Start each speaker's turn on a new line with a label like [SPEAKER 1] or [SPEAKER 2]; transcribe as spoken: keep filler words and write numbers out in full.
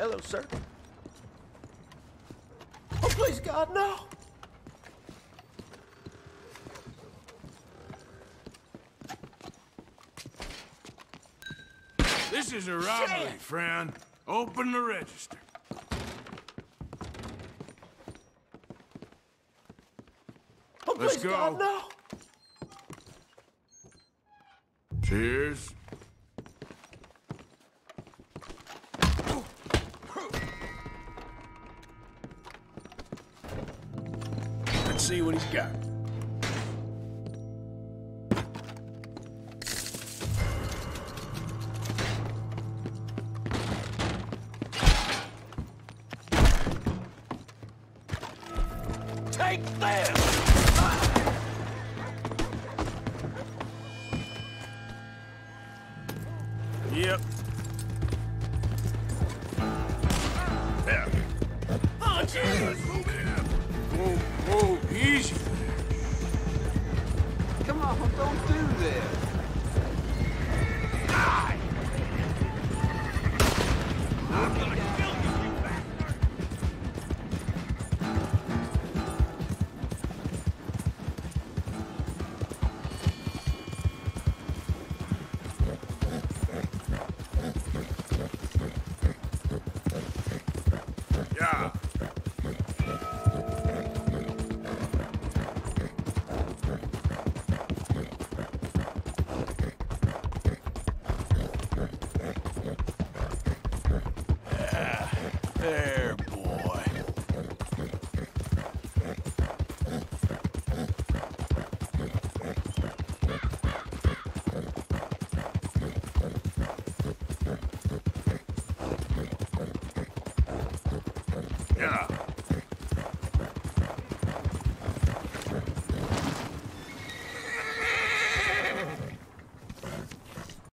[SPEAKER 1] Hello, sir. Oh, please, God, no!
[SPEAKER 2] This is a robbery,
[SPEAKER 1] Shit.
[SPEAKER 2] friend. Open the register.
[SPEAKER 1] Oh,
[SPEAKER 2] Let's
[SPEAKER 1] please,
[SPEAKER 2] go.
[SPEAKER 1] God, no!
[SPEAKER 2] Cheers. Let's see what he's got.
[SPEAKER 1] Take this!
[SPEAKER 2] Yep. Yeah.
[SPEAKER 1] Oh, Jesus!
[SPEAKER 2] Whoa, whoa, easy.
[SPEAKER 3] Come on, don't do this.
[SPEAKER 1] I'm gonna kill you, you bastard!
[SPEAKER 2] Yeah. There, boy. Yeah.